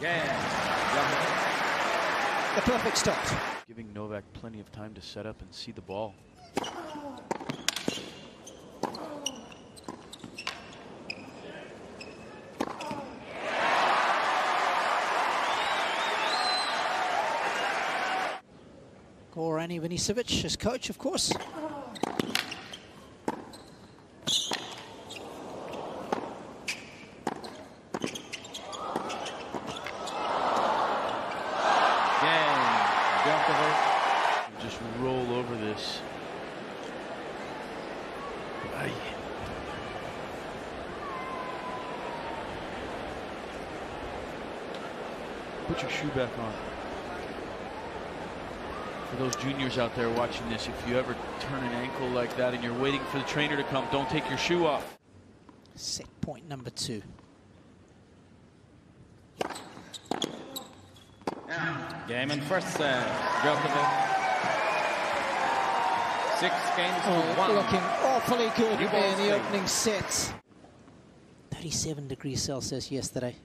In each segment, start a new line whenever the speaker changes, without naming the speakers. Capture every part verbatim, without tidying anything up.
Cain.
The perfect start.
Giving Novak plenty of time to set up and see the ball.
Goran Ivanisevic, his coach, of course.
Just roll over this. Aye. Put your shoe back on. For those juniors out there watching this, if you ever turn an ankle like that and you're waiting for the trainer to come, don't take your shoe off.
Set point number two.
Game in first set. Djokovic. Six games to
oh,
one.
Looking awfully good
New
in
ball
the
thing.
opening set. thirty-seven degrees Celsius yesterday.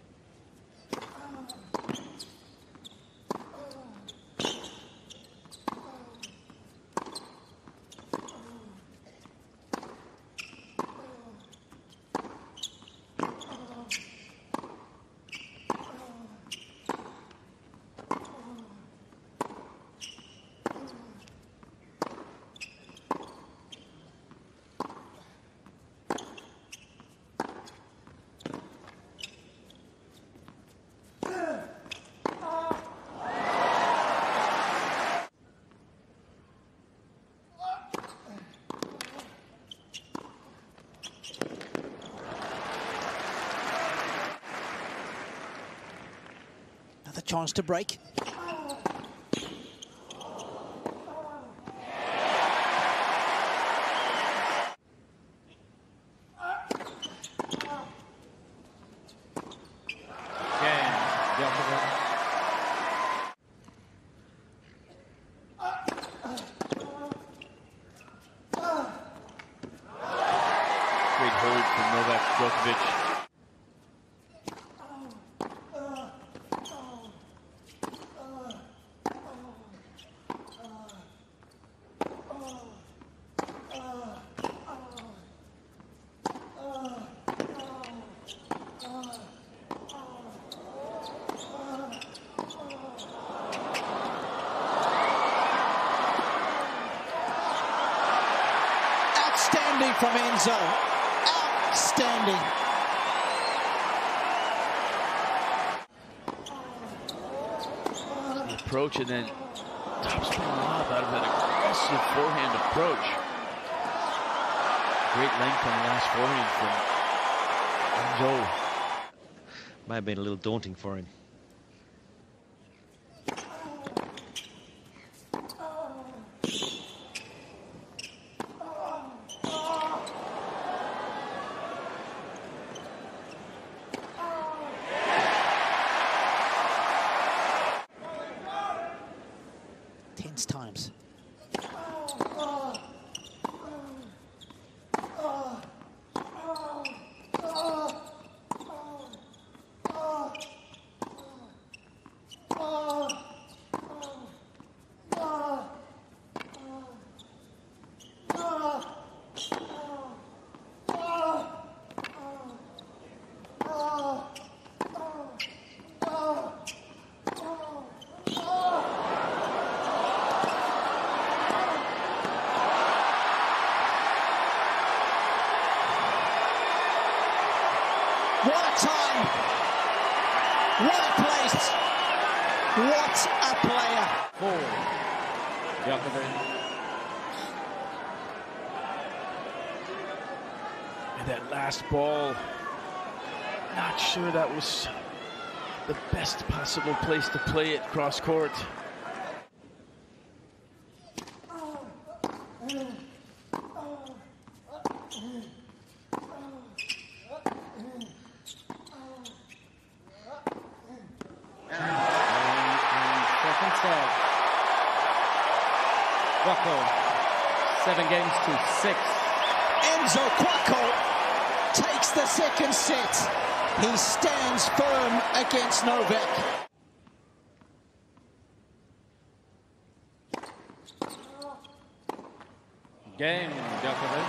Another chance to break.
Great hold from Novak Djokovic.
Outstanding from Enzo. Outstanding.
The approach and then topspin lob out of that aggressive forehand approach. Great length on the last forehand from Enzo.
Might have been a little daunting for him.
Tense times. What a time! What a place! What a player!
Four. Djokovic.
And that last ball, not sure that was the best possible place to play it cross court.
Couacaud, seven games to six.
Enzo Couacaud takes the second set. He stands firm against Novak.
Game, Djokovic.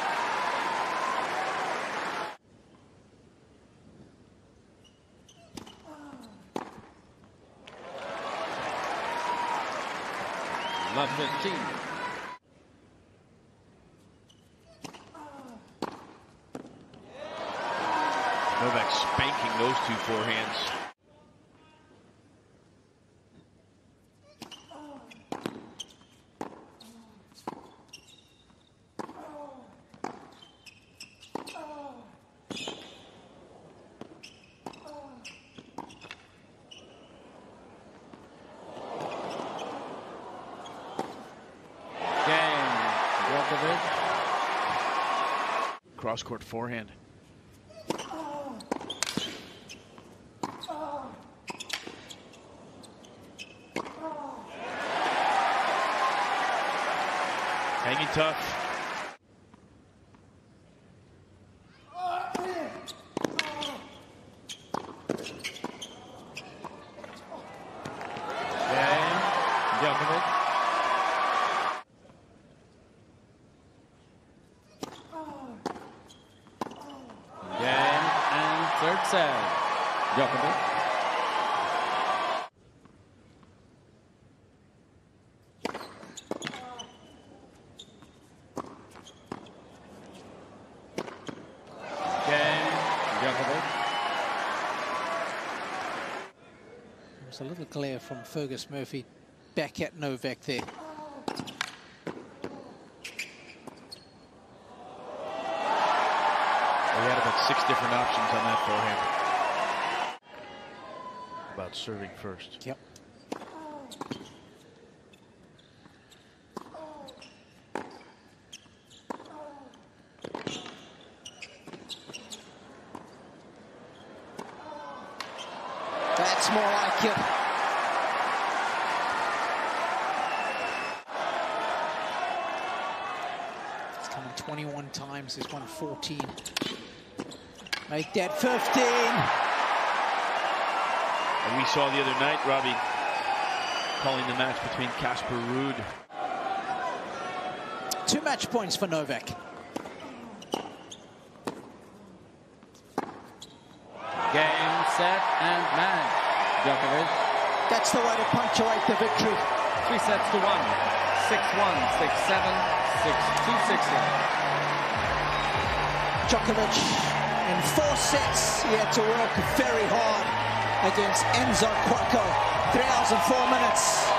Love fifteen.
Novak spanking those two forehands. Cross-court forehand. Hanging tough.
Cain, Djokovic. Game and third set. Djokovic. Game, Djokovic.
There's a little glare from Fergus Murphy back at Novak there.
He had about six different options on that forehand. About serving first.
Yep. That's more like it. It's coming twenty-one times. This one fourteen. Make that fifteen.
And we saw the other night, Robbie, calling the match between Casper Ruud.
Two match points for Novak.
Game, set, and match. Djokovic.
That's the way to punctuate the victory.
Three sets to one. six one, six seven, six two, six one.
Djokovic in four sets. He had to work very hard against Enzo Couacaud. Three hours and four minutes.